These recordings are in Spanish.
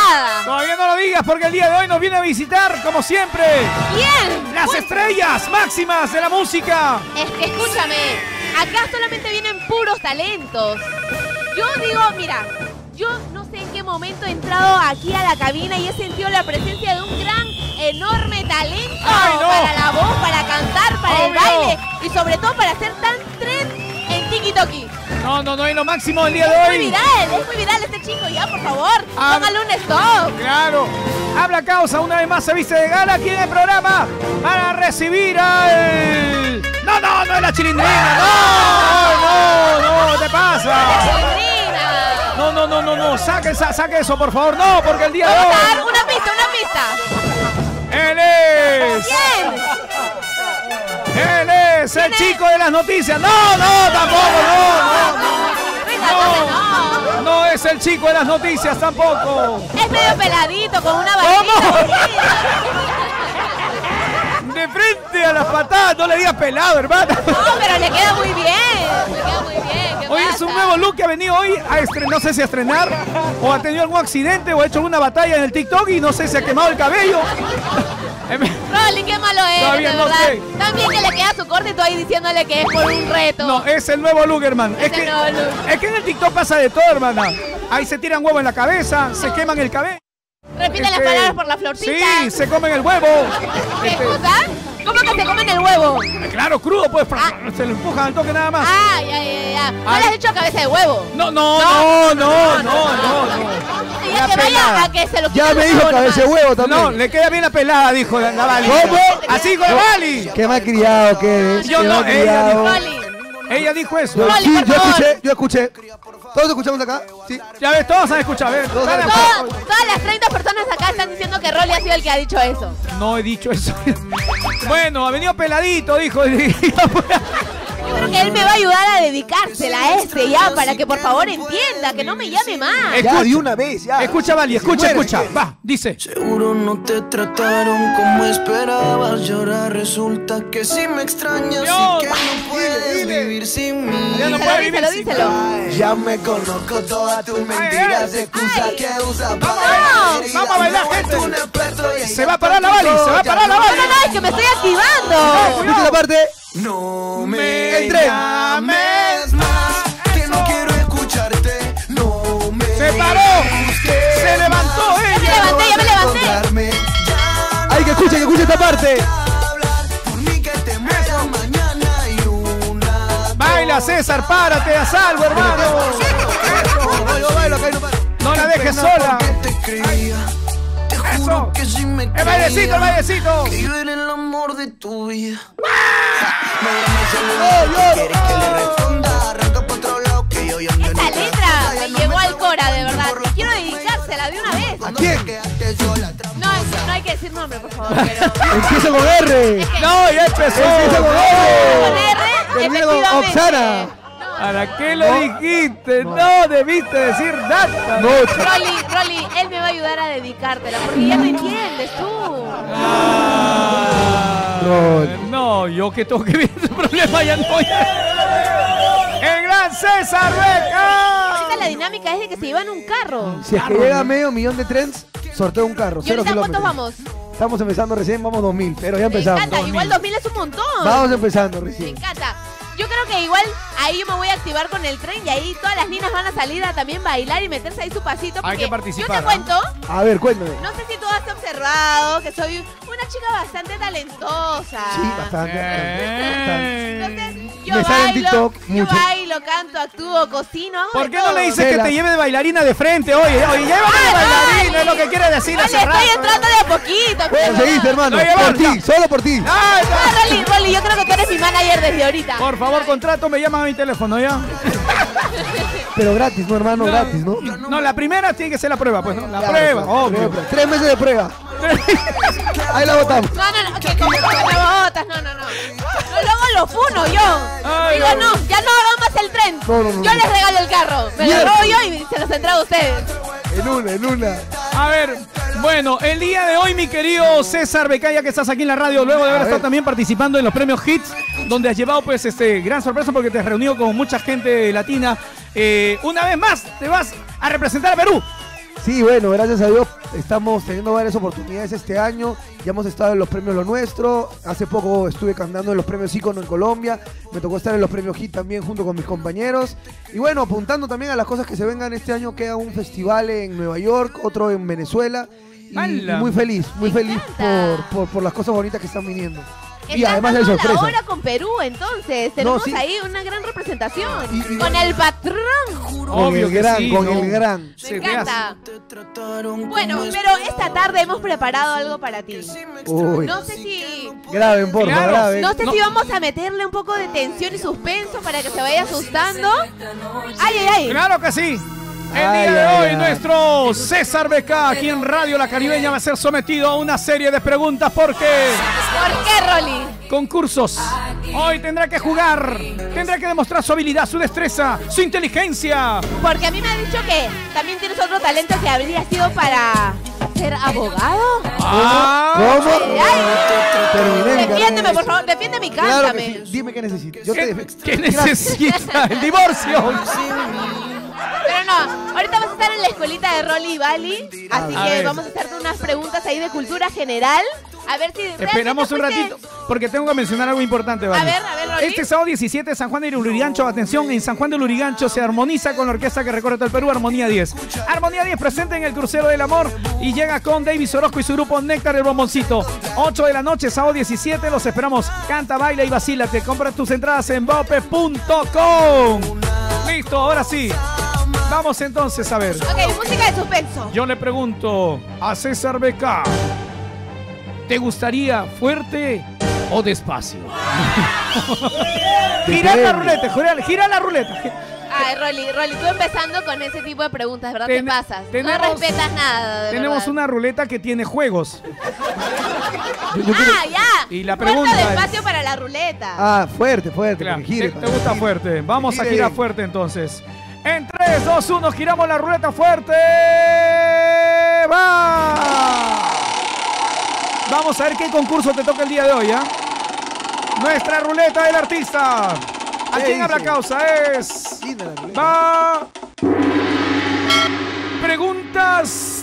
invitada. Todavía no lo digas porque el día de hoy nos viene a visitar, como siempre. ¿Quién? Las estrellas máximas de la música. Es que escúchame, acá solamente vienen puros talentos. Yo digo, mira, yo no sé en qué momento he entrado aquí a la cabina y he sentido la presencia de un gran, enorme talento. ¡Ay, no! Para la voz, para cantar, para el baile y sobre todo para ser tan trend en TikTok. No, es lo máximo el día de hoy. Es muy viral este chico, ya, por favor, póngale un stop. Claro. Habla Causa, una vez más se viste de gala aquí en el programa para recibir al... No es la Chilindrina. No, ¿qué te pasa? No, saque eso, por favor. No, porque el día de hoy... Vamos a dar una pista. Él es... ¿Quién? Él es el chico de las noticias. No, tampoco, no es el chico de las noticias tampoco. Es medio peladito, con una barbita. De frente a las patadas, no le digas pelado, hermano. No, pero le queda muy bien. ¿Qué Hoy pasa? es un nuevo look que ha venido hoy a estrenar, no sé si a estrenar, o ha tenido algún accidente, o ha hecho alguna batalla en el TikTok y no sé si ha quemado el cabello. Rolly, qué malo es, Todavía de no verdad. sé. También que le queda su corte y tú ahí diciéndole que es por un reto. No, es el nuevo look, hermano. Es que en el TikTok pasa de todo, hermana. Ahí se tiran huevo en la cabeza, se queman el cabello. Repite las palabras por la florcita. Sí, se comen el huevo. ¿Qué cosa? ¿Cómo que se comen el huevo? Claro, crudo, pues, se lo empujan al toque nada más. Ya. ¿No le has dicho cabeza de huevo? No. Y ya que vaya a que se lo quite. Ya me dijo cabeza de huevo también. No, le queda bien la pelada, dijo la Vali. ¿Cómo? Así con la Vali. Qué mal criado que eres. Yo qué no, mal criado. Ella dijo eso. Yo, Rolly, sí, por favor. yo escuché. ¿Todos escuchamos acá? Sí. Ya ves, todos han escuchado. A ver, Todas las 30 personas acá están diciendo que Rolly ha sido el que ha dicho eso. no he dicho eso. Bueno, ha venido peladito, dijo. Yo creo que él me va a ayudar a dedicársela a este ya, para que por favor entienda, que no me llame más. Ya, de una vez, ya. Escucha, Vali, escucha. Va, dice. Seguro no te trataron como esperabas. Y ahora resulta que si me extrañas Dios, y que no puedes vivir sin mí. Ya no puede vivir sin Díselo. Ya me conozco todas tus mentiras, excusas que usas Vamos a bailar, gente. Se va a parar la Vali, No, es que me estoy activando. Escucha la parte. No me me llames llames más, que no quiero escucharte. No me Se paró. busques Se levantó más, ella. Ya me levanté. encontrarme. Ya Ay, que escuche esta parte. hablar por mí que te mueras mañana y una. Baila, César, párate, haz algo, hermano. Bailo, acá y no paro. No la dejes sola. Porque te creía. Te juro que si me El bailecito, el bailecito. que yo era el amor de tu vida. Quieres que le responda, arranca por otro lado que yo ya no. Esta letra me llegó al Cora, de verdad. Y quiero dedicársela de una vez. ¿A quién? No hay que decir nombre, por favor, pero... Empieza con R. No, ya empezó. Empieza con Con R. R, Termina con efectivamente. Oxana. ¿Para qué lo dijiste? No debiste decir nada. No, Rolly, él me va a ayudar a dedicártela, porque ya no entiendes tú. No, yo que tengo que ver ese problema ya no. El gran César Beca. Esta la dinámica es de que se llevan un carro. si es que llega a medio millón de trends, sorteo un carro. ¿Y 0 ahorita cuántos kilómetros. vamos? Estamos empezando recién, vamos 2000, pero ya Me empezamos. encanta, igual 2000 es un montón. Vamos empezando Me recién. encanta. Yo creo que igual ahí yo me voy a activar con el tren y ahí todas las niñas van a salir a también bailar y meterse ahí su pasito. Hay que Porque participar, yo te cuento, A ver, cuéntame. no sé si tú has observado que soy una chica bastante talentosa. Sí, bastante. Entonces, yo Me sale en bailo, TikTok yo mucho. bailo, canto, actúo, cocino, hago ¿Por de qué no todo. le dices que Tela. te lleve de bailarina de frente? Oye, llévame de bailarina, es lo que quiere decir Oye, hace estoy rato. entrando de a poquito. Bueno, seguiste, hermano. Lo llevamos, Por ti, ya. solo por ti. Ay, no. Rolly, yo creo que tú eres mi manager desde ahorita. Por favor, contrato, me llaman a mi teléfono, ¿ya? Pero gratis, no, hermano, gratis, ¿no? No, la primera tiene que ser la prueba, pues, ¿no? La Claro, prueba, claro, obvio. 3 meses de prueba. Ahí la botamos. No, que como que me botas, no. Luego lo funo yo. Ay, Digo, no. no, ya no hagan más el tren. No. Yo les regalo el carro. Me lo Mierda. robo yo y se los entrego a ustedes. En una. A ver, bueno, el día de hoy, mi querido César Becaya, que estás aquí en la radio, luego de haber estado también participando en los premios Hits, donde has llevado, pues, gran sorpresa porque te has reunido con mucha gente latina. Una vez más, te vas a representar a Perú. Sí, bueno, gracias a Dios estamos teniendo varias oportunidades este año. Ya hemos estado en los premios Lo Nuestro. Hace poco estuve cantando en los premios Ícono en Colombia. Me tocó estar en los premios Hit también junto con mis compañeros. Y bueno, apuntando también a las cosas que se vengan este año, queda un festival en Nueva York, otro en Venezuela. Y muy feliz por las cosas bonitas que están viniendo. Y además de sorpresa. Ahora con Perú, entonces tenemos ahí una gran representación con el patrón. Obvio que sí, con el gran. Me encanta. Bueno, pero esta tarde hemos preparado algo para ti. Uy. No sé si... Graben, porfa, graben. No sé si vamos a meterle un poco de tensión y suspenso para que se vaya asustando. ¡Ay, ay, ay! ¡Claro que sí! El día de hoy, nuestro César BK aquí en Radio La Caribeña va a ser sometido a una serie de preguntas porque... ¿Por qué, Rolly? Concursos. Hoy tendrá que jugar, tendrá que demostrar su habilidad, su destreza, su inteligencia. Porque a mí me han dicho que también tienes otro talento que habría sido para ser abogado. ¿Cómo? Defiéndeme, por favor, defiéndeme y cántame. Claro que sí. Dime qué necesitas. ¿Qué necesita? El divorcio. Pero no, ahorita vas a estar en la escuelita de Rolly y Bali, así que vamos a hacerte unas preguntas ahí de cultura general. A ver si... Esperamos un ratito, porque tengo que mencionar algo importante, Bali. A ver, Rolly. Este sábado 17, San Juan de Lurigancho, atención, en San Juan de Lurigancho se armoniza con la orquesta que recorre todo el Perú, Armonía 10. Armonía 10 presente en el Crucero del Amor y llega con Davis Orozco y su grupo Néctar el Bomboncito. 8 de la noche, sábado 17, los esperamos. Canta, baila y vacílate. Compra tus entradas en bope.com. Listo, ahora sí. Vamos entonces a ver. Ok, música de suspenso. Yo le pregunto a César BK, ¿te gustaría fuerte o despacio? Gira la ruleta, gira la ruleta. Ay, Rolly, tú empezando con ese tipo de preguntas, ¿verdad? Te pasas. No respetas nada, de Tenemos verdad. una ruleta que tiene juegos. Ya. Y la pregunta fuerte o despacio para la ruleta. Fuerte. Claro, Gire, te gusta fuerte. Vamos a girar fuerte entonces. En 3, 2, 1, giramos la ruleta fuerte. ¡Va! Vamos a ver qué concurso te toca el día de hoy, ¿ah? Nuestra ruleta del artista. ¿A quién habla causa? Es... Va... Preguntas...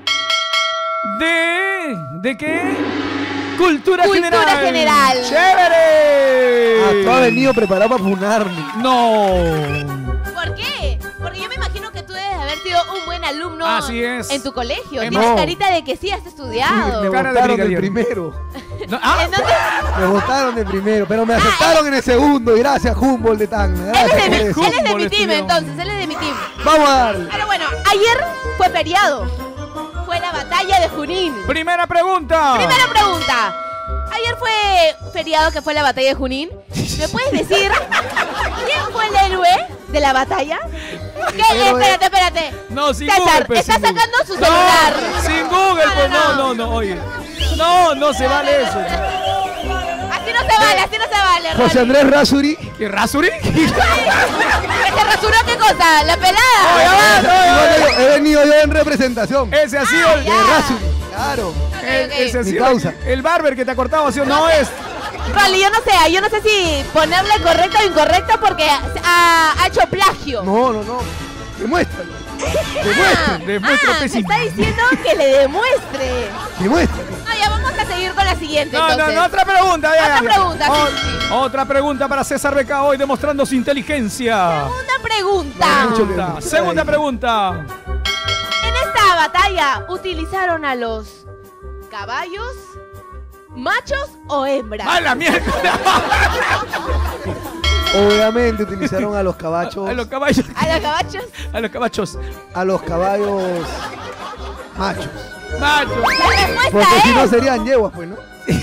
¿De qué? Cultura general. ¡Chévere! Tú has venido preparado para funarme. No. ¿Por qué? Porque yo me imagino que tú debes haber sido un buen alumno. Así es. En tu colegio. No. Tienes carita de que sí has estudiado. Me Cara de botaron del brigadier. primero. No, ¿En dónde? Me botaron del primero, pero me aceptaron en el segundo. Y gracias, Humboldt de Tacna. Él es de mi Humboldt team, estudió. entonces. Él es de mi team. Vamos a darle. Pero bueno, ayer fue feriado. Fue la batalla de Junín. Primera pregunta. Primera pregunta. Ayer fue feriado que fue la batalla de Junín. ¿Me puedes decir quién fue el héroe de la batalla? ¿Qué? Espérate. No, sin César, Google, pues, está sin Google. sacando su celular. No, sin Google, pues no, oye. No se vale eso. Así no se vale, José Rolly. Andrés Rasuri. ¿Qué rasuri? ¿Que se rasuró qué cosa? ¿La pelada? Igual he venido yo en representación. Ese ha sido el... ya. De Rasuri, claro. Ok. Ese ha Mi sido causa. el barber que te ha cortado, ¿sí o no es? Rolly, yo no sé si ponerle correcta o incorrecta porque ha hecho plagio. No. Demuéstralo. Demuestra me pésimo. está diciendo que le demuestre. Demuéstralo. No, ya vamos a seguir con la siguiente entonces. No, otra pregunta. ya. Otra pregunta, sí. Otra pregunta para César BK hoy demostrando su inteligencia. Segunda pregunta. En esta batalla utilizaron a los caballos, machos o hembras. ¡A la mierda! Obviamente utilizaron a los cabachos. A los caballos. ¿A los cabachos? A los cabachos. A los caballos machos. La respuesta Porque si no es... serían yeguas, pues, ¿no?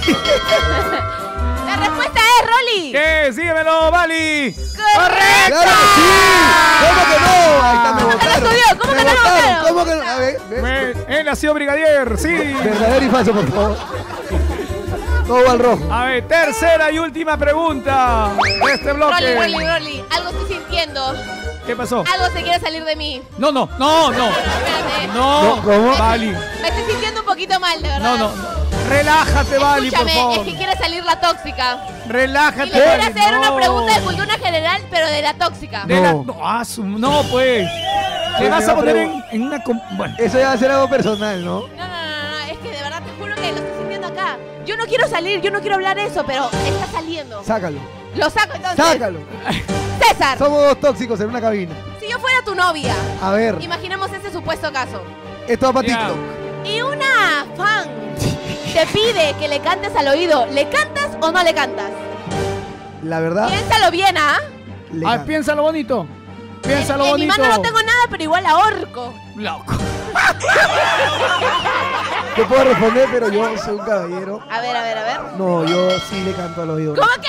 La respuesta es, Rolly. ¿Qué? Síguemelo, Bali. ¡Correcto! ¡Claro que sí! ¿Cómo que no? Ahí está, me ¿Cómo que no votaron. estudió? ¿Cómo que no Me lo votaron? ¿Cómo que no? A ver, ¿ves? Él ha sido brigadier, sí. Verdadero y falso, por favor. Todo va al rojo. A ver, tercera y última pregunta de este bloque. Rolly, algo estoy sintiendo. ¿Qué pasó? Algo se quiere salir de mí. No. Espérate. No, ¿Cómo? Bali. Me estoy sintiendo un poquito mal, de verdad. No. Relájate, Bali, por Escúchame, favor. es que quiere salir la tóxica. Relájate, Y le quiero Bali. hacer una No. pregunta de cultura general, pero de la tóxica. No, pues. Te vas a poner en una... Bueno. Eso ya va a ser algo personal, ¿no? No, es que de verdad te juro que lo estoy sintiendo acá. Yo no quiero salir, yo no quiero hablar eso, pero está saliendo. Sácalo. Lo saco entonces. Sácalo. César, Somos dos tóxicos en una cabina. si yo fuera tu novia, A ver, imaginemos ese supuesto caso, esto va para Ya. TikTok. y una fan te pide que le cantes al oído, ¿le cantas o no le cantas? La verdad, Piénsalo bien, ¿ah? le Ah, gano. piénsalo bonito. Piénsalo En mi bonito. mano no tengo nada, pero igual ahorco. Loco. Te puedo responder, pero yo soy un caballero. A ver. No, yo sí le canto al oído. ¿Cómo que?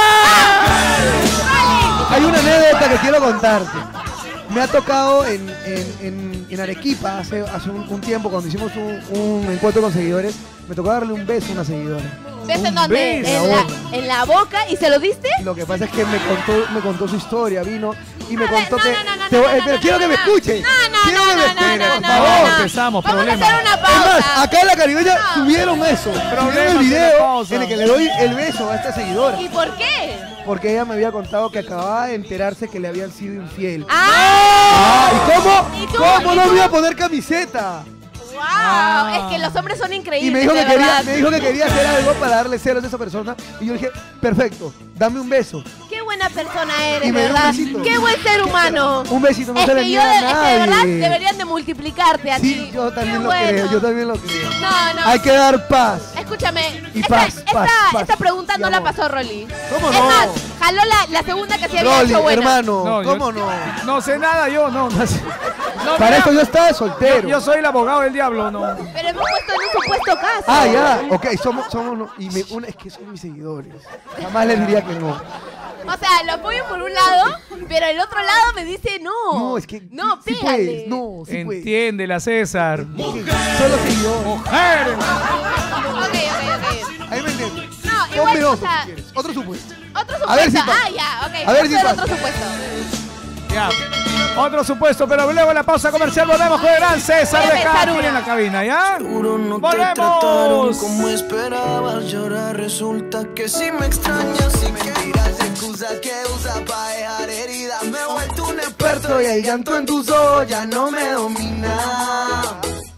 Hay una anécdota que quiero contarte. Me ha tocado en Arequipa hace un tiempo, cuando hicimos un encuentro con seguidores, me tocó darle un beso a una seguidora. ¿Ves en Un dónde? beso. En la boca. ¿Y se lo diste? Lo que pasa es que me contó su historia, vino y me A ver, contó no, que... no, no, te no, voy- no, pero no, quiero no, que me no. escuche. Quiero que me escuche, por favor. Empezamos, Vamos problema. a hacer una Es más, pausa. acá en la caribeña subieron eso. Subieron el tiene video pausa. en el que le doy el beso a esta seguidora. ¿Y por qué? Porque ella me había contado que acababa de enterarse que le habían sido infiel. ¡Ah! ¿Y cómo? ¿Y tú? ¿Cómo ¿Y no tú? me iba a poner camiseta? ¡Wow! Es que los hombres son increíbles. Y me dijo, de que verdad. quería hacer algo para darle celos a esa persona. Y yo dije, perfecto, dame un beso. Qué buena persona eres, Y me de dio un verdad. besito. Qué buen ser humano. Un besito no Es se le que yo, niega a es que de verdad nadie. deberían de multiplicarte a Sí, ti. yo también Qué lo bueno. creo, yo también lo creo. No. Hay que dar paz. Escúchame, Y esta, paz, esta- paz, esta paz. pregunta Y no la amor. pasó Rolly. ¿Cómo Es no? más, jaló la segunda que se había Rolly, hecho buena. hermano, No, ¿cómo yo- no? No sé nada yo, no. No sé. No, Para mira, eso yo estaba de soltero. yo soy el abogado del diablo, no. Pero hemos puesto en un supuesto caso. Ah, ya, ok, somos y es que son mis seguidores. Jamás les diría que no. O sea, lo apoyo por un lado, pero el otro lado me dice no. No, es que No, sí pégale. puedes, no, sí puedes. Entiéndela, César. Solo seguidores. ¡Mujer! Ok. Ahí me entiendes. No, Ponme igual, o otro sea, si quieres. Otro supuesto. otro A ver supuesto. si pasa. Ah, ya, ok. A ver si Vamos pasa. otro supuesto. Ya. Otro supuesto, pero luego de la pausa comercial volvemos con el gran César Voy a de pensar Castro una. en la cabina, ¿ya? Seguro no te trataron ¡Volvemos! como esperabas. Y ahora resulta que si me extrañas y mentiras, excusas que usas para dejar heridas. Me he vuelto un experto y el llanto en tus ojos ya no me domina.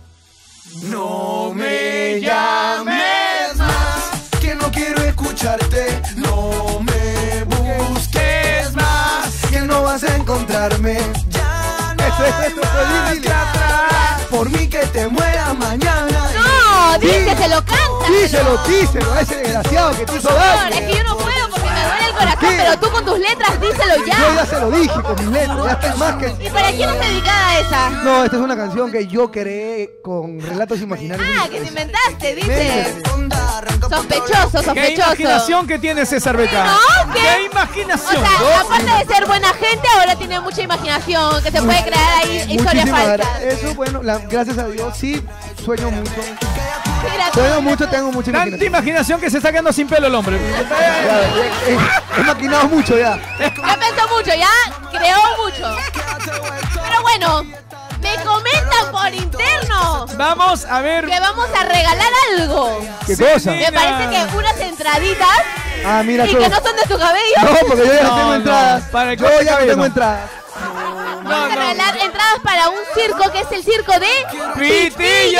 No me llames más, que no quiero escucharte. No me busques más, que no vas a encontrarme. Ya no hay más que atrás. Por mí que te mueras mañana. No, díselo, canta. Díselo a ese desgraciado que te hizo Por favor, daño. es que yo no puedo porque me duele el corazón, ¿Qué? pero tú con tus letras díselo Yo ya. ya se lo dije con mis letras, ya está más que... ¿Y para quién es dedicada esa? No, esta es una canción que yo creé con relatos imaginarios. Ah, que te inventaste, dice. Métete. Sospechoso, ¿Qué sospechoso. imaginación que tiene César Beca? No, ¿qué? ¿Qué O imaginación? sea, aparte de ser buena gente, ahora tiene mucha imaginación, que se puede crear ahí historias Muchísimas falsas. gracias. Eso, bueno, gracias a Dios, sí, sueño mucho. Mira, Sueño mucho, tengo mucha Tanta imaginación. imaginación que se está quedando sin pelo el hombre. He maquinado mucho ya. ya pensó mucho, ya creó mucho. Pero bueno, me comentan por interno Vamos a ver. que vamos a regalar algo. ¿Qué Sí, cosa? sí. Me parece que unas entraditas Ah, mira, y tú. que no son de tu cabello. No, porque yo ya No, tengo no, entradas. para el Yo corte de ya no cabello tengo no. entradas. Vamos a regalar entradas para un circo que es el circo de ¡Pitillo!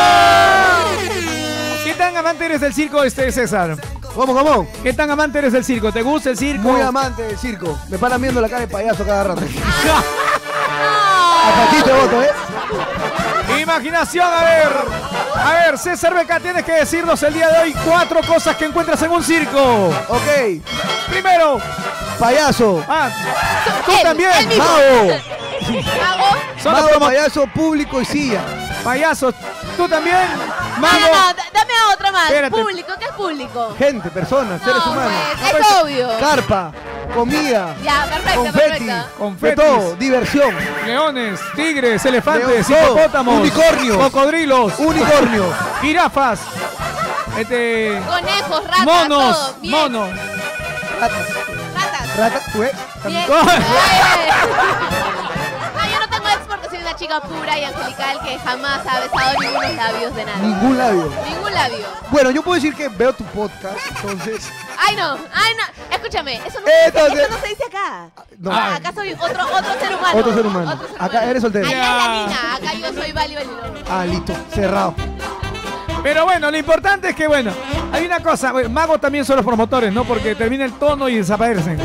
¿Qué tan amante eres del circo, César? ¿Cómo? ¿Qué tan amante eres del circo? ¿Te gusta el circo? Muy amante del circo. Me paran viendo la cara de payaso cada rato. No. A ti te voto, ¿eh? Imaginación, a ver, César Beca, tienes que decirnos el día de hoy 4 cosas que encuentras en un circo. Ok. Primero, Payaso. tú Él, también, él mismo. Mago. Mago. son los Mago, payaso, público y silla. payasos, tú también, No, mago. dame otra más. Espérate. Público, ¿qué es público? Gente, personas, seres No, humanos. pues, es obvio. Carpa, comida, Ya, perfecto, confeti, perfecto. Confetis. de todo, diversión. Leones, tigres, elefantes, León, todo. hipopótamos, Unicornios. cocodrilos, Unicornio. jirafas, Conejos, ratas, monos, todo. Bien. monos. Ratas. Ratas. Ratas, ¿tú ves? Bien. Oh. No, yo no tengo ex porque soy una chica chica pura y angelical que jamás ha besado ningunos labios de nadie. Ningún labio. Ningún labio. Bueno, yo puedo decir que veo tu podcast, entonces... Ay, no. Escúchame, eso no se dice acá. No. Acá soy otro ser humano. Otro ser humano. Acá eres soltero. Allá es la niña, acá yo soy Vali Valilón. Ah, listo, cerrado. Pero bueno, lo importante es que, bueno, hay una cosa, magos también son los promotores, ¿no? Porque termina el tono y desaparecen.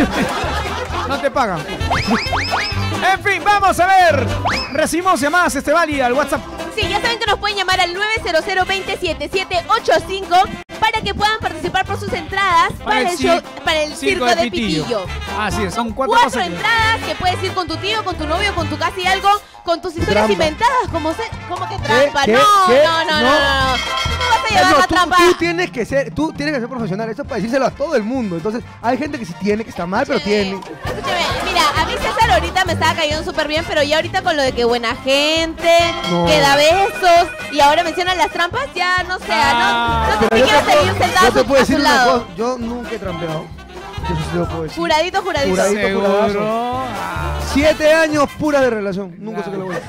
No te pagan. En fin, vamos a ver. Recibimos llamadas, Vali, al WhatsApp. Sí, ya saben que nos pueden llamar al 900-207785 para que puedan participar por sus entradas para el circo de Pitillo. Así es, son cuatro entradas que puedes ir con tu tío, con tu novio, con tu casi algo, con tus historias inventadas, como que trampa. ¿Qué? No. ¿Qué? No vas a llevar la trampa. Tú tienes que ser profesional, eso es para decírselo a todo el mundo. Entonces, hay gente que sí tiene, que está mal, pero tiene. Escúchame, mira, a mí César ahorita me estaba cayendo súper bien, pero ya ahorita con lo de que buena gente, que da besos, y ahora mencionan las trampas, ya no sé, no te quiero seguir sentado yo te puedo a su decir una lado. cosa, yo nunca he trampeado. Eso sí lo puedo decir. Juradito. Seguro. 7 años pura de relación. Nunca sé que lo voy a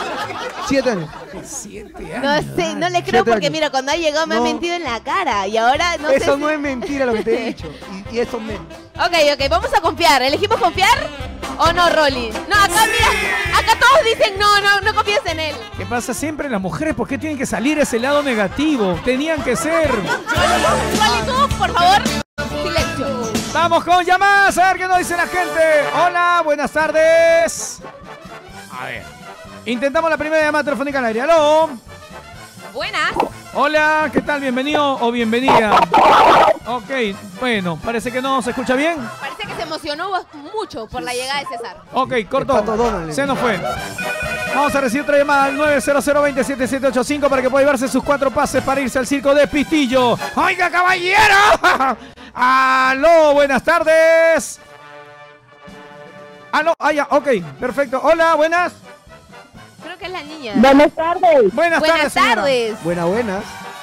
7 años. 7 años. No sé, no le creo 7 porque años. mira, cuando ha llegado me ha mentido en la cara y ahora no sé. Eso no es mentira lo que te he dicho. Y eso menos. Ok, vamos a confiar. ¿Elegimos confiar o no, Rolly? No, acá mira, acá todos dicen no confíes en él. ¿Qué pasa siempre las mujeres? ¿Por qué tienen que salir ese lado negativo? Tenían que ser. Rolly, tú, por favor, silencio. Vamos con llamadas, a ver qué nos dice la gente. Hola, buenas tardes. A ver. Intentamos la primera llamada telefónica al aire. ¡Aló! Buenas. Hola, ¿qué tal? Bienvenido o bienvenida. Ok, bueno, parece que no se escucha bien. Parece que se emocionó mucho por la llegada de César. Ok, cortó. Se nos fue. Vamos a recibir otra llamada al 900-207785 para que pueda llevarse sus 4 pases para irse al circo de Pitillo. ¡Oiga, caballero! ¡Aló! Buenas tardes. ¡Aló! Ah, ya, ok, perfecto. Hola, buenas. Creo que es la niña. Buenas tardes. Buenas tardes, señora. Buenas.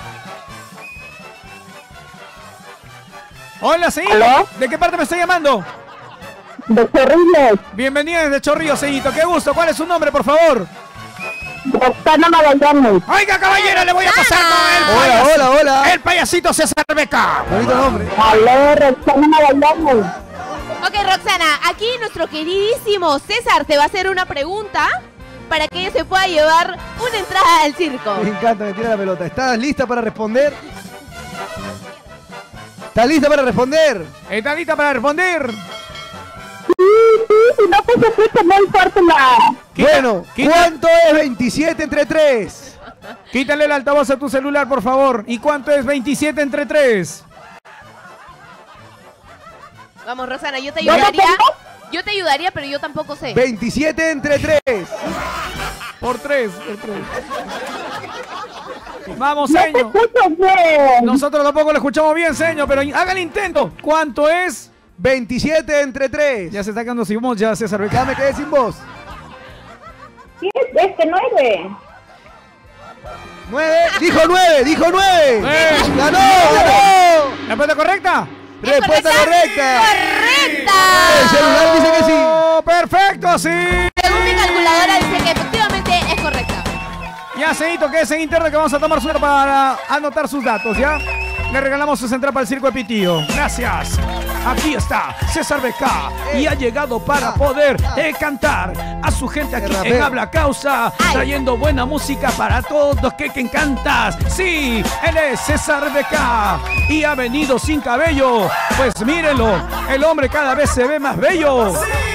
Hola, señor. ¿Aló? ¿De qué parte me está llamando? De Chorrillos. Bienvenida desde Chorrillos, señorito. Qué gusto. ¿Cuál es su nombre, por favor? Roxana Magallanes. Oiga, caballero, le voy a pasar con el payasito. Hola. El payasito César Beca. Bonito nombre. Aló, Roxana Magallanes. Ok, Roxana, aquí nuestro queridísimo César te va a hacer una pregunta para que ella se pueda llevar una entrada al circo. Me encanta, me tira la pelota. ¿Estás lista para responder? ¿Estás lista para responder? ¿Está lista para responder? Sí, no te escucha muy fuerte la... Bueno, ¿cuánto es 27 entre 3? Quítale el altavoz a tu celular, por favor. ¿Y cuánto es 27 entre 3? Vamos, Roxana, yo te ayudaría. Yo te ayudaría, pero yo tampoco sé. 27 entre 3. Por 3. Vamos, No te señor. escucho bien. Nosotros tampoco lo escuchamos bien, señor, pero haga el intento. ¿Cuánto es? 27 entre 3. Ya se está quedando sin voz, ya César Beca. Ya me quedé sin voz. Sí, es que 9. 9. Dijo 9. ¡Ganó! ¿Respuesta correcta? Respuesta correcta. ¡Correcta! El celular dice que sí. Oh, perfecto, sí. Según mi calculadora dice que efectivamente es correcta. Ya, señorito, que es en internet que vamos a tomar su nota para anotar sus datos, ¿ya? Le regalamos su entrada para el circo de Pitillo. Gracias. Aquí está César Beca y ha llegado para poder cantar a su gente aquí en Habla Causa, trayendo buena música para todos los que cantas. Sí, él es César Beca y ha venido sin cabello. Pues mírenlo, el hombre cada vez se ve más bello.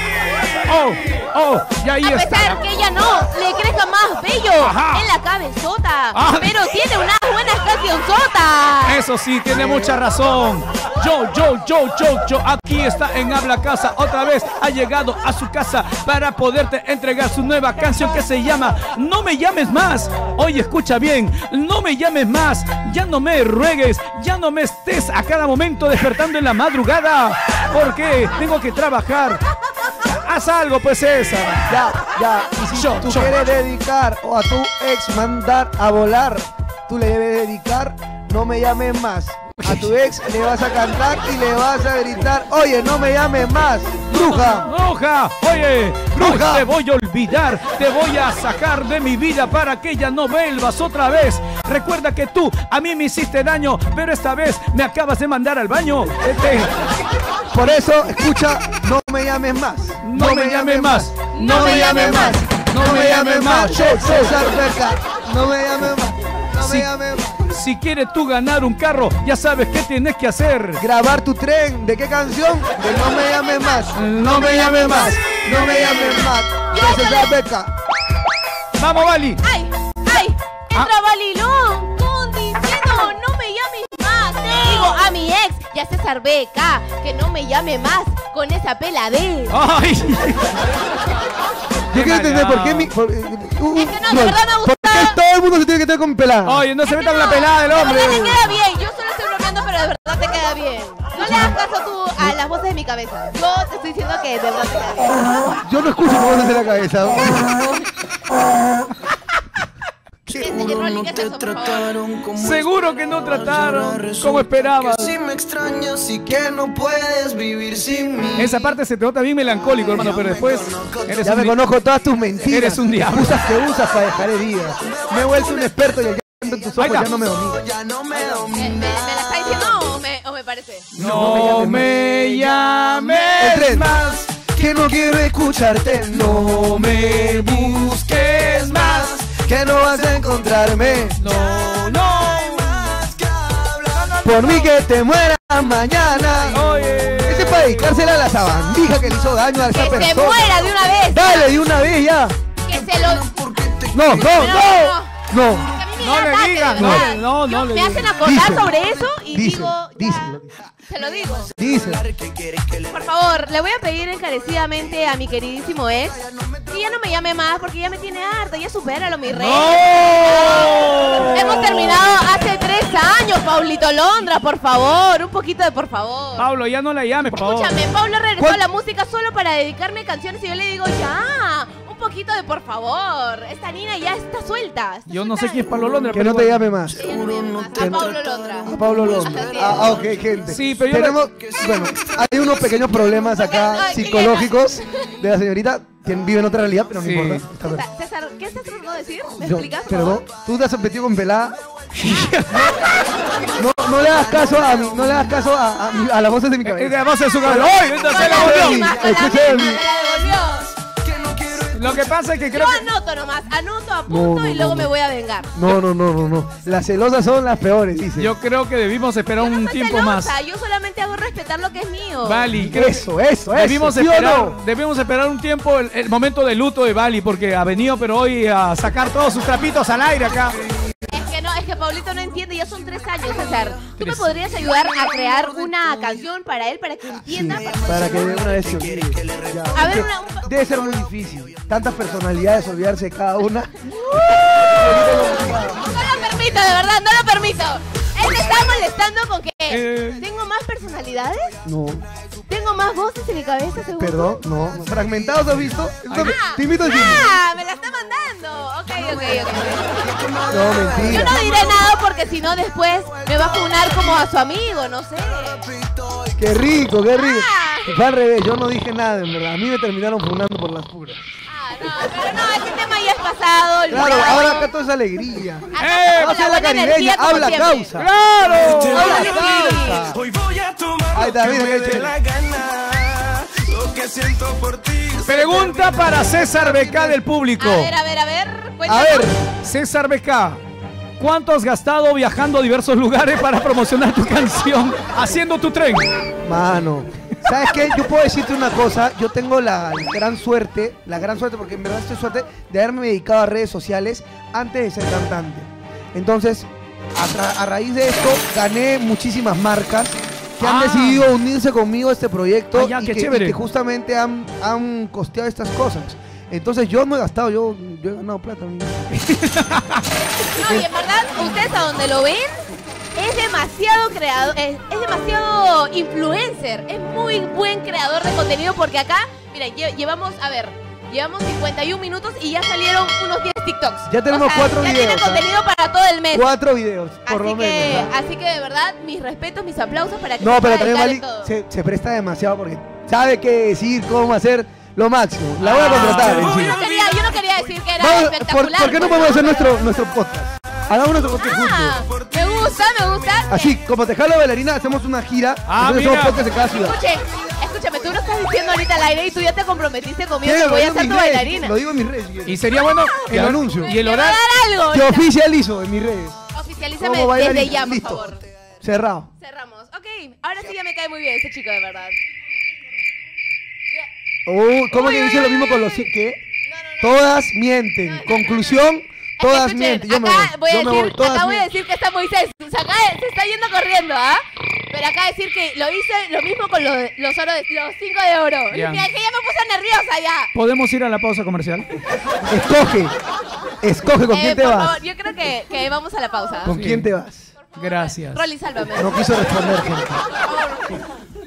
Y ahí A está. pesar que ella no le crezca más bello Ajá. en la cabezota, pero sí. tiene unas buenas cancionzotas. Eso sí, tiene mucha razón. Yo, aquí está en Habla Casa. Otra vez ha llegado a su casa para poderte entregar su nueva canción que se llama No me llames más. Oye, escucha bien, no me llames más. Ya no me ruegues, ya no me estés a cada momento despertando en la madrugada. Porque tengo que trabajar. Haz algo, pues, César. Ya. Y si tú quieres dedicar o a tu ex mandar a volar, tú le debes dedicar No me llames más. A tu ex le vas a cantar y le vas a gritar, oye, no me llames más, bruja. Bruja, oye, Bruja. hoy te voy a olvidar, te voy a sacar de mi vida para que ya no vuelvas otra vez. Recuerda que tú a mí me hiciste daño, pero esta vez me acabas de mandar al baño. Por eso, escucha, no me llames más. No me llames más. No me llames más. No me llames más. César Beca, no me llames más. No me Sí. llames más. Si quieres tú ganar un carro, ya sabes qué tienes que hacer. Grabar tu tren, ¿de qué canción? De No me llames más. No me llames más. No me llames más. De César Beca. Vamos, Vali. ¡Ay! ¡Ay! Entra Balilón diciendo no me llames más. Digo a mi ex y a César Beca que no me llame más con esa peladez. Ay. Yo quiero entender por qué mi... Es que no, de verdad me gusta. ¿Por qué todo el mundo se tiene que tener con pelada? Oye, no se metan la pelada del hombre. De verdad te queda bien. Yo solo estoy bromeando, pero de verdad te queda bien. No le hagas caso tú a las voces de mi cabeza. Yo te estoy diciendo que de verdad te queda bien. Yo no escucho cómo se la cabeza. Rolly, ¿qué es eso, por favor? Seguro que no trataron como esperaba. Si me extrañas y que no puedes vivir sin mí. Esa parte se te nota bien melancólico, hermano, pero después eres Ya un me conozco todas tus mentiras. Eres un diablo. Excusas que usas para dejar heridas. Me he vuelto un experto y el llanto en tus Ahí ojos está. ya no me domina. Ya no me ¿Me domina. la está diciendo o me parece? No me El llames tren. más, Que no quiero escucharte, no me busques más, que no vas a encontrarme. no, no. Por mí que te mueras mañana. Oye. Ese es para dedicársela a la sabandija que le hizo daño a esa Que persona. se muera de una vez. Dale, de una vez ya. Que se lo... No, no, no. No. A mí me No da le ataque, digas, de no, verdad. no, no le Me digas. hacen acordar Díselo. sobre eso y Díselo, digo... ya, díselo. se lo digo. Dice. Por favor, le voy a pedir encarecidamente a mi queridísimo ex que ya no me llame más porque ya me tiene harta, ya supéralo, mi rey. ¡No! Hemos terminado hace 3 años, Paulito Londra, por favor, un poquito de por favor. Pablo, ya no la llames, por favor. Escúchame, Pablo regresó ¿Cuál? a la música solo para dedicarme canciones y yo le digo, ya, un poquito de por favor. Esta niña ya está suelta. está Yo no sé suelta. quién es Pablo Londra, Que pero no te igual. llame más. Ella no me llama más. A Pablo Londra. A Pablo Londra. Así es. Ok, gente. Sí, pero yo tenemos, bueno, hay unos pequeños problemas acá Ay, ¿qué psicológicos de la señorita. Quien vive en otra realidad, pero no Sí. importa. Está bien. César, ¿qué estás tratando de decir? ¿Me Yo, explicas, por perdón, favor? tú te has metido con pelada. No le hagas caso a mí, no le hagas caso a las voces de mi Es cabeza. de voz de su cabello. ¡Ay! Esta se la Con volvió! misma, con la Escúchame. misma, me la devolvió. Lo que pasa es que creo Yo que... anoto nomás, anoto, apunto No, y luego no. me voy a vengar. No. Las celosas son las peores, dice. Yo creo que debimos esperar Yo no un soy tiempo celosa, más. yo solamente hago respetar lo que es mío. Vali, creo que Eso. debimos ¿sí o esperar, no? debimos esperar un tiempo el momento de luto de Vali, porque ha venido pero hoy a sacar todos sus trapitos al aire acá. Es que Paulito no entiende, ya son 3 años, César. ¿Tú me podrías ayudar a crear una canción para él, para que entienda? Para que de una vez se olvide. Ya, A ver, porque debe ser muy difícil. Tantas personalidades, olvidarse de cada una. No lo permito, de verdad, no lo permito. Él me está molestando con que tengo más personalidades, No, tengo más voces en mi cabeza, seguro. perdón, no. ¿Fragmentados has visto? Entonces, te invito a decir. Me la está mandando. Ok. No, Yo mentira. no diré nada porque si no después me va a funar como a su amigo, no sé. Qué rico. Ah. Fue al revés, yo no dije nada, en verdad. A mí me terminaron funando por las puras. No, pero no, ese tema ya es pasado. Claro, olvidado. ahora acá todo es alegría. Acá Vamos a la la buena energía caribeña, como habla siempre. causa. ¡Claro! Habla causa. Hoy voy a tomar Ahí está, lo que mira me qué dé chévere. la gana. Lo que siento por ti. Pregunta para César BK del público. A ver, A cuéntanos. ver, César BK, ¿cuánto has gastado viajando a diversos lugares para promocionar tu canción, haciendo tu tren? mano. ¿Sabes qué? Yo puedo decirte una cosa. Yo tengo la gran suerte, porque en verdad estoy suerte de haberme dedicado a redes sociales antes de ser cantante. Entonces, a raíz de esto, gané muchísimas marcas que han decidido unirse conmigo a este proyecto Ya, y, qué que, chévere. y que justamente han costeado estas cosas. Entonces yo no he gastado, yo he ganado plata. amigo. No, y en verdad, ustedes a donde lo ven, es demasiado creador, es demasiado influencer, es muy buen creador de contenido porque acá, mira, llevamos, a ver, Llevamos 51 minutos y ya salieron unos 10 TikToks. Ya tenemos 4 ya videos. tiene contenido para todo el mes. 4 videos, por lo Así menos. ¿no? Así que de verdad, mis respetos, mis aplausos para que No, se pero pueda también dedicar en Mali todo. se presta demasiado porque sabe qué decir, cómo hacer lo máximo. La voy a contratar. en Yo Chile. no quería decir que era Vamos, espectacular. ¿por qué no pues, podemos hacer pero- nuestro podcast? Hagamos nuestro podcast Ah, juntos. me gusta. Así, como Tejano Bailarina, hacemos una gira. Ah, hacemos mira. podcast en cada ciudad. Escúchame, tú lo estás diciendo ahorita al aire y tú ya te comprometiste conmigo Sí, que lo voy a digo ser en tu mis redes, bailarina. Lo digo en mis redes. si Y quieres. sería bueno Y el anuncio. y el Me va a horario. dar algo. Te ahorita. oficializo en mis redes. Oficialízame Como bailarina. desde ya, por Listo. favor. Cerrado. Cerramos. Ok, ahora sí ya me cae muy bien ese chico, de verdad. ¿Cómo Uy, que uy, dice uy, lo mismo uy, con uy. los... ¿Qué? No. Todas mienten. Conclusión, todas Escuchen, mienten. Yo me acá voy. Yo me voy. Todas acá voy a mienten. decir que está Moisés. Se está yendo corriendo, ¿ah? Pero acá decir que lo hice lo mismo con los 5 de oro. Ya. Mira, que ya me puse nerviosa ya. ¿Podemos ir a la pausa comercial? Escoge con quién te por vas. favor, yo creo que vamos a la pausa. ¿Con Sí. quién te vas? Gracias. Rolly, sálvame. No quiso responder, gente.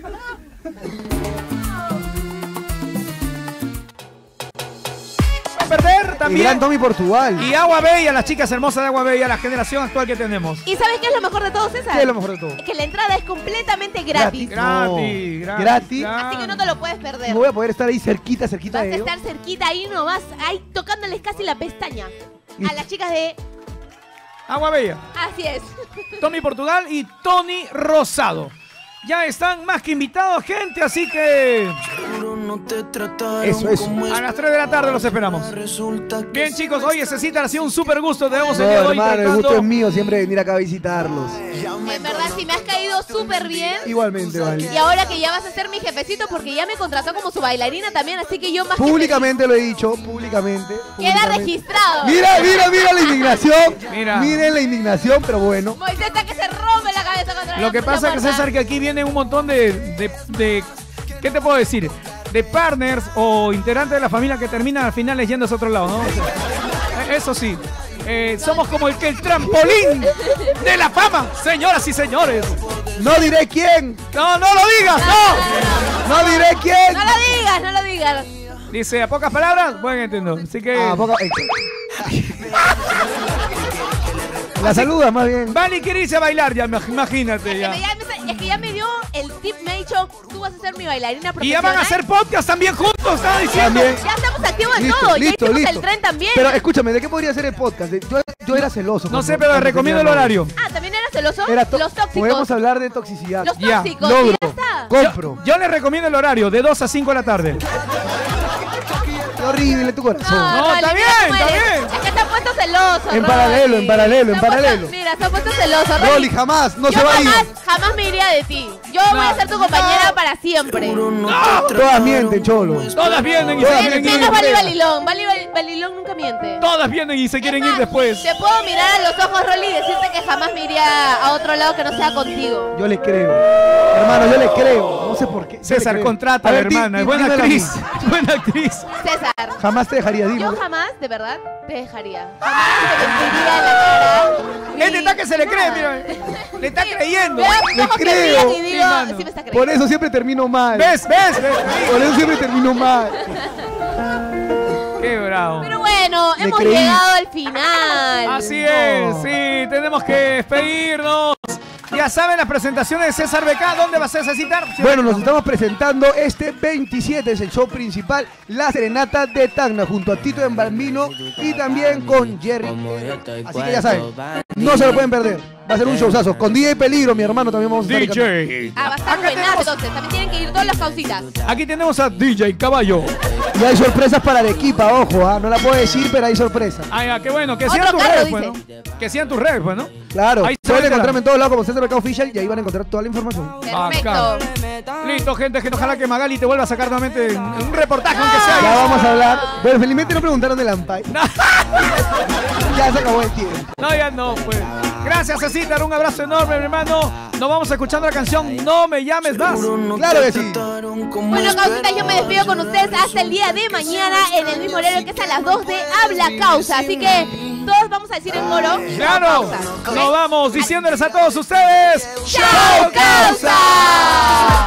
Perder Y también. Gran Tommy Portugal. Y Agua Bella, las chicas hermosas de Agua Bella, la generación actual que tenemos. ¿Y sabes qué es lo mejor de todo, César? ¿Qué es lo mejor de todo? Que la entrada es completamente gratis. Gratis, No. gratis. Gratis. Así que no te lo puedes perder. Y voy a poder estar ahí cerquita Vas de a ellos. estar cerquita ahí nomás, ahí tocándoles casi la pestaña a las chicas de... Agua Bella. Así es. Tommy Portugal y Tony Rosado. Ya están más que invitados, gente, así que Eso. a las 3 de la tarde los esperamos. Bien, chicos, oye, Cecita, ha sido un súper gusto. Tenemos el día de No, hoy hermano, el intentando- gusto es mío siempre venir acá a visitarlos. En verdad, sí me has caído súper bien. Igualmente, vale. Y ahora que ya vas a ser mi jefecito porque ya me contrató como su bailarina también, así que yo más Públicamente lo he dicho, públicamente. que feliz. Queda públicamente. registrado. Mira la indignación. Mira. Miren la indignación, pero bueno. Moisés está que se rompe la cabeza contra Lo que la pasa es que puerta. César, que aquí viene un montón de ¿qué te puedo decir? De partners o integrantes de la familia que terminan al final yéndose a otro lado, ¿no? Eso sí. Somos como el trampolín de la fama, señoras y señores. No diré quién. No, no lo digas, no. No diré quién. No lo digas. Dice, a pocas palabras, buen entendedor. Así que... La saluda más bien. Vale, quiere irse a bailar ya, imagínate ya. Es que ya me dio el tip, me ha dicho, tú vas a ser mi bailarina Y profesional. ya van a hacer podcast también juntos, estaba diciendo. También. Ya estamos activos en Listo, todo. listo, ya hicimos listo. el tren también. Pero escúchame, ¿de qué podría ser el podcast? Yo era celoso. No sé, pero les recomiendo el horario. ¿También era celoso? Era Los tóxicos. Podemos hablar de toxicidad. Los Ya, tóxicos, logro. y ya está. Compro. Yo les recomiendo el horario, de 2 a 5 de la tarde. Qué horrible tu corazón. No, Rolly, está mira bien, cómo está eres. bien. Es que te han puesto celoso, En Rolly. paralelo, en paralelo, en Se han puesto- paralelo. Mira, se ha puesto celoso, Rolly. Rolly, jamás, no Yo se va a ir. jamás me iría de ti. Yo voy a ser tu compañera para siempre. Todas mienten, cholo. Todas vienen y se Todas quieren mienten. ir. Menos Bali espera. Balilón. Balilón nunca miente. Todas vienen y se quieren ir después. Te puedo mirar a los ojos, Rolly, y decirte que jamás me iría a otro lado que no sea contigo. Yo le creo. Hermano, yo le creo. No sé por qué. Yo le César, creo. contrata A a la ver, hermana, es buena dímelo a mí. actriz. Buena actriz. César, Jamás te dejaría, yo dime. jamás, de verdad, te dejaría. Jamás te mentiría en la cara. Este está que se le cree, mira. Le está creyendo. Veo mis Le ojos que creo. brillan y Sí, digo, mano. sí me está creyendo. Por eso siempre termino mal. ¿Ves? Por eso siempre termino mal. Qué bravo. Pero bueno, Le hemos creí. llegado al final. Así es, sí, tenemos que despedirnos. Ya saben las presentaciones de César BK, ¿dónde vas a necesitar? Bueno, nos estamos presentando este 27, es el show principal, La Serenata de Tacna, junto a Tito en Bambino y también con Jerry. Así que ya saben, no se lo pueden perder. Va a ser un showzazo. Con DJ Peligro, mi hermano, también vamos a estar. DJ. Va a estar buenazo, entonces. También tienen que ir todas las causitas. Aquí tenemos a DJ Caballo. Y hay sorpresas para Arequipa, ojo, no la puedo decir, pero hay sorpresas. Ah, ya, qué bueno, que Otro sean tus carro, redes, pues, dice. ¿no? Que sean tus redes, pues, ¿no? Claro, Ahí se pueden entera. encontrarme en todos lados como Centro Mercado Official y ahí van a encontrar toda la información. Perfecto. Bacán. Listo, gente, que ojalá que Magali te vuelva a sacar nuevamente en un reportaje, aunque sea. Ya vamos a hablar. Pero felizmente no preguntaron del Ampay. Ya se acabó el tiempo. No, ya no, pues. Gracias, Cecita, un abrazo enorme, mi hermano. Nos vamos escuchando la canción No me llames más. Claro que sí. Bueno, causitas, yo me despido con ustedes hasta el día de mañana en el mismo horario que es a las 2 de Habla Causa. Así que todos vamos a decir en coro. Claro, Causa, ¿ok? nos vamos diciéndoles a todos ustedes. ¡Chao, Causa!